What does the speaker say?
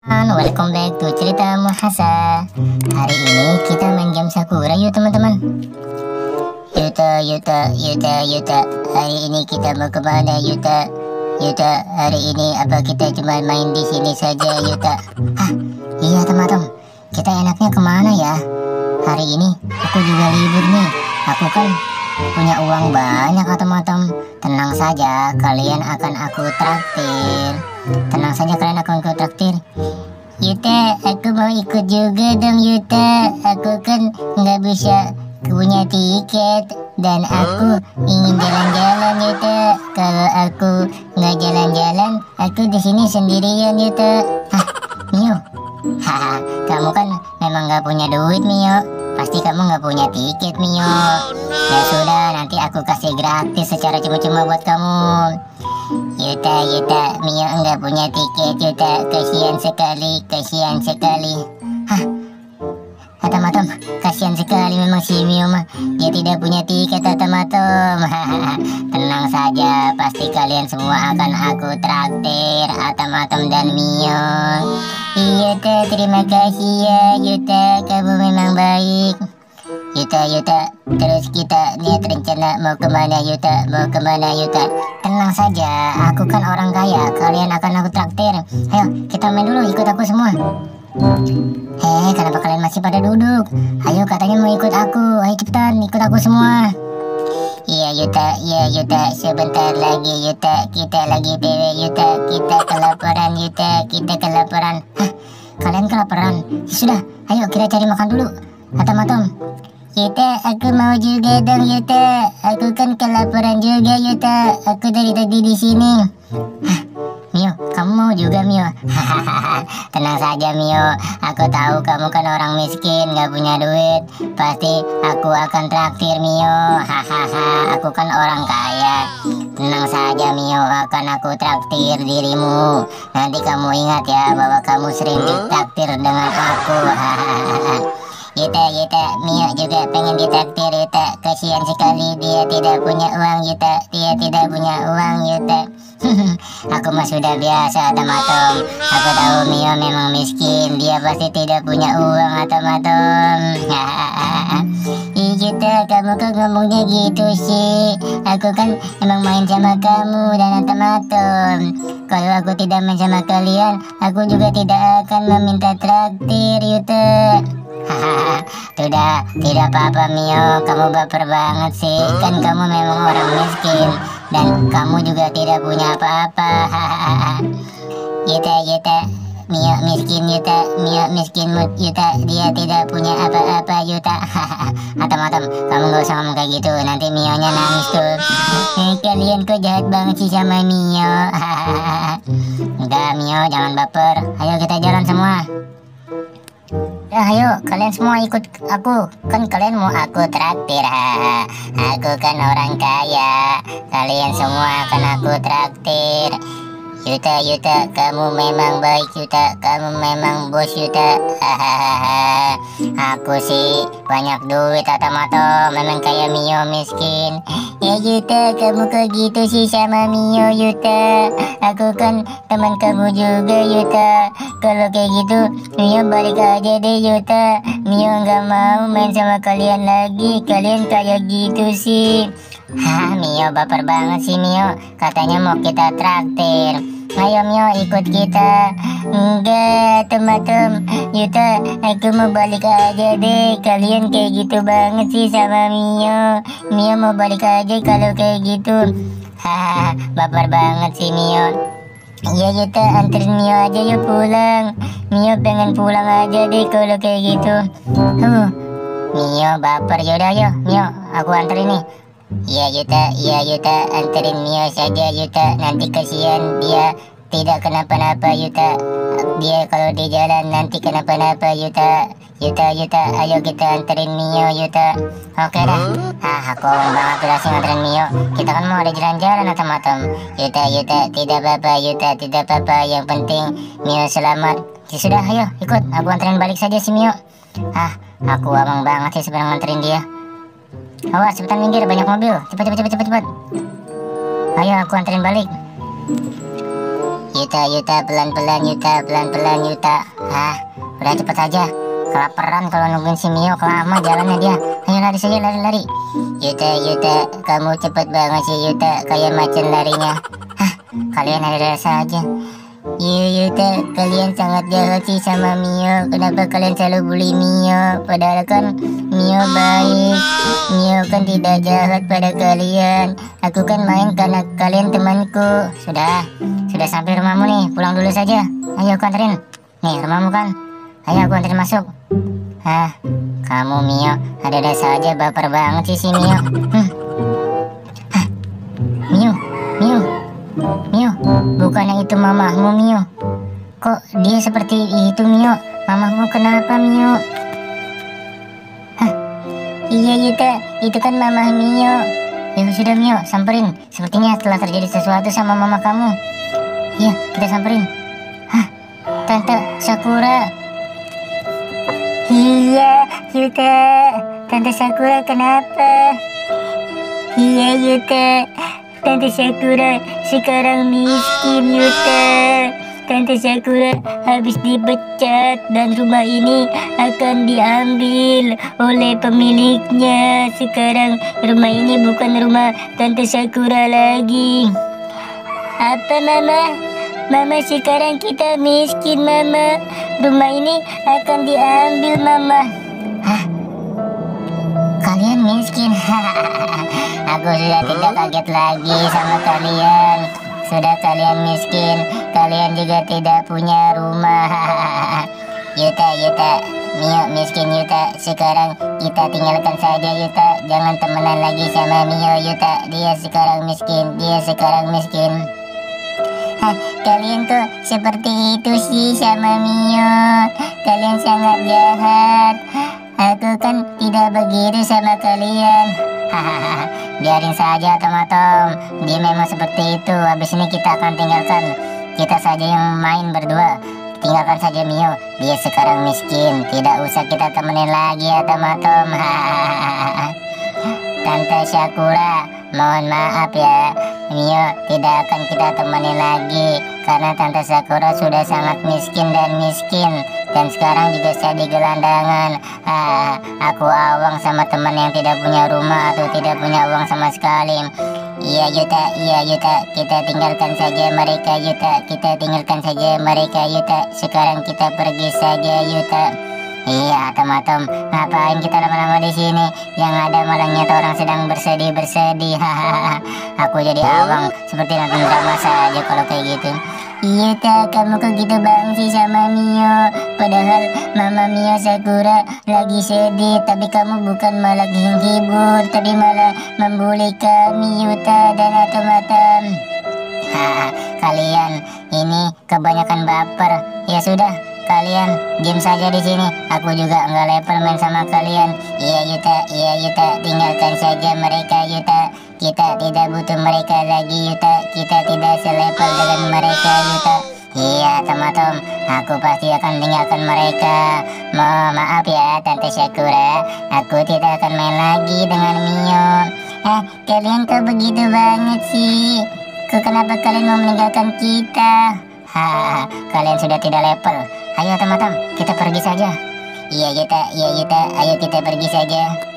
Welcome back to cerita Muhasa. Hari ini kita main game Sakura yuk teman-teman. Yuta. Hari ini kita mau kemana Yuta? Hari ini apa kita cuma main di sini saja Yuta? Iya teman-teman. Kita enaknya kemana ya? Hari ini aku juga libur nih. Aku kan punya uang banyak teman-teman. Tenang saja, kalian akan aku traktir. Yuta, aku mau ikut juga dong Yuta. Aku kan nggak bisa punya tiket dan aku ingin jalan-jalan Yuta. Kalau aku nggak jalan-jalan, aku di sini sendirian Yuta. Mio, kamu kan memang nggak punya duit Mio. Pasti kamu nggak punya tiket Mio. Ya sudah, nanti aku kasih gratis secara cuma-cuma buat kamu. Yuta, Mio nggak punya tiket Yuta, kasihan sekali. Matom, kasihan sekali memang si Mio mah. Dia tidak punya tiket Matom. Tenang saja, pasti kalian semua akan aku traktir Matom dan Mio. Yuta, terima kasih ya Yuta, kamu memang baik. Yuta, terus kita lihat rencana mau kemana Yuta? Tenang saja, aku kan orang kaya, kalian akan aku traktir. Ayo, kita main dulu, ikut aku semua. Kenapa kalian masih pada duduk? Ayo, katanya mau ikut aku, ayo cepetan, ikut aku semua. Iya Yuta, sebentar lagi Yuta, kita lagi PW Yuta, kita kelaparan Yuta, kalian kelaparan? Sudah, ayo kita cari makan dulu. Matom. Yuta, aku mau juga dong Yuta. Aku kan kelaparan juga Yuta. Aku dari tadi di sini. Mio, kamu mau juga Mio? Tenang saja Mio. Aku tahu kamu kan orang miskin, gak punya duit. Pasti aku akan traktir Mio. Aku kan orang kaya. Tenang saja Mio, akan aku traktir dirimu. Nanti kamu ingat ya bahwa kamu sering ditraktir dengan aku. Yuta, Mio juga pengen ditraktir Yuta. Kasihan sekali dia tidak punya uang Yuta. Aku mah sudah biasa Matom. Aku tahu Mio memang miskin, dia pasti tidak punya uang Matom. Yuta, kamu kok ngomongnya gitu sih? Aku kan emang main sama kamu dan Matom. Kalau aku tidak main sama kalian, aku juga tidak akan meminta traktir Yuta. Tidak apa-apa Mio, kamu baper banget sih. Kan kamu memang orang miskin dan kamu juga tidak punya apa-apa. Yuta, Mio miskin Yuta, dia tidak punya apa-apa Yuta. Matom, kamu gak usah ngomong kayak gitu, nanti Mio nya nangis tuh. Kalian kok jahat banget sih sama Mio. Enggak Mio, jangan baper. Ayo kita jalan semua. Ayo kalian semua ikut aku, kan kalian mau aku traktir. Aku kan orang kaya, kalian semua akan aku traktir. Yuta, kamu memang baik Yuta, kamu memang bos Yuta. Aku sih banyak duit Matom, memang kayak Mio miskin. Ya Yuta, kamu kok gitu sih sama Mio Yuta? Aku kan teman kamu juga Yuta. Kalau kayak gitu Mio balik aja deh Yuta. Mio nggak mau main sama kalian lagi, kalian kayak gitu sih. Mio baper banget sih Mio, katanya mau kita traktir. Ayo Mio ikut kita. Enggak Matom, Yuta, aku mau balik aja deh. Kalian kayak gitu banget sih sama Mio. Mio mau balik aja kalau kayak gitu. Baper banget sih Mio. Iya Yuta, anterin Mio aja yuk pulang. Mio pengen pulang aja deh kalau kayak gitu. Mio baper, yaudah yuk Mio, aku anterin nih. Iya Yuta, anterin Mio saja Yuta. Nanti kasihan dia tidak kenapa-napa Yuta. Dia kalau di jalan nanti kenapa-napa Yuta. Ayo kita anterin Mio Yuta. Oke dah. Aku banget udah sih nganterin Mio. Kita kan mau ada jalan-jalan Matom. Yuta, tidak apa-apa Yuta, tidak apa-apa. Yang penting Mio selamat. Ya sudah, ayo ikut. Aku anterin balik saja si Mio. Aku abang banget sih sebenarnya nganterin dia. Awas, cepetan minggir, banyak mobil. Cepat. Ayo aku anterin balik. Yuta, pelan-pelan Yuta. Udah cepet aja. Kelaparan kalau nungguin si Mio, lama jalannya dia. Ayo lari saja, lari. Yuta, kamu cepet banget sih Yuta, kayak macan larinya. Kalian ada saja. Yuta, kalian sangat jahat sih sama Mio. Kenapa kalian selalu bully Mio? Padahal kan Mio baik. Mio kan tidak jahat pada kalian. Aku kan main karena kalian temanku. Sudah sampai rumahmu nih, pulang dulu saja. Ayo aku anterin. Nih rumahmu kan. Ayo aku anterin masuk. Kamu Mio, ada saja baper banget sih si Mio. Mio, bukannya itu mamahmu Mio? Kok dia seperti itu Mio? Mamahmu kenapa Mio? Iya Yuta, itu kan mamah Mio. Ya sudah Mio, samperin. Sepertinya telah terjadi sesuatu sama mama kamu. Iya, kita samperin. Tante Sakura. Iya Yuta, Tante Sakura kenapa? Iya Yuta, Tante Sakura sekarang miskin Yuta. Tante Sakura habis dipecat dan rumah ini akan diambil oleh pemiliknya. Sekarang rumah ini bukan rumah Tante Sakura lagi. Apa Mama? Mama, sekarang kita miskin Mama. Rumah ini akan diambil Mama. Kalian miskin? Aku sudah tidak kaget lagi sama kalian. Sudah kalian miskin, kalian juga tidak punya rumah. Yuta, Mio miskin Yuta. Sekarang kita tinggalkan saja Yuta. Jangan temenan lagi sama Mio Yuta. Dia sekarang miskin. Kalian kok seperti itu sih sama Mio? Kalian sangat jahat. Aku kan tidak begitu sama kalian. Biarin saja Tom. Dia memang seperti itu. Habis ini kita akan tinggalkan. Kita saja yang main berdua. Tinggalkan saja Mio. Dia sekarang miskin. Tidak usah kita temenin lagi ya Tom. Tante Sakura, mohon maaf ya. Mio tidak akan kita temani lagi karena Tante Sakura sudah sangat miskin. Dan sekarang juga saya di gelandangan. Aku awang sama teman yang tidak punya rumah atau tidak punya uang sama sekali. Iya Yuta, kita tinggalkan saja mereka Yuta. Sekarang kita pergi saja Yuta. Iya Tom, ngapain kita lama-lama di sini? Yang ada malah nyata orang sedang bersedih. Aku jadi awang seperti nonton drama saja kalau kayak gitu. Iya kamu kok gitu banget sih sama Mio? Padahal mama Mio Sakura lagi sedih, tapi kamu bukan malah menghibur, tapi malah membuli kami Yuta dan Atom. Kalian ini kebanyakan baper. Ya sudah, kalian diam saja di sini. Aku juga nggak level main sama kalian. Iya Yuta, tinggalkan saja mereka Yuta. Kita tidak butuh mereka lagi Yuta. Kita tidak selevel dengan mereka Yuta. Iya Tom, aku pasti akan tinggalkan mereka. Maaf ya Tante Sakura, aku tidak akan main lagi dengan Mio. Kalian kok begitu banget sih? Kenapa kalian mau meninggalkan kita? Kalian sudah tidak level. Ayo Tom, kita pergi saja. Iya Yuta, ayo kita pergi saja.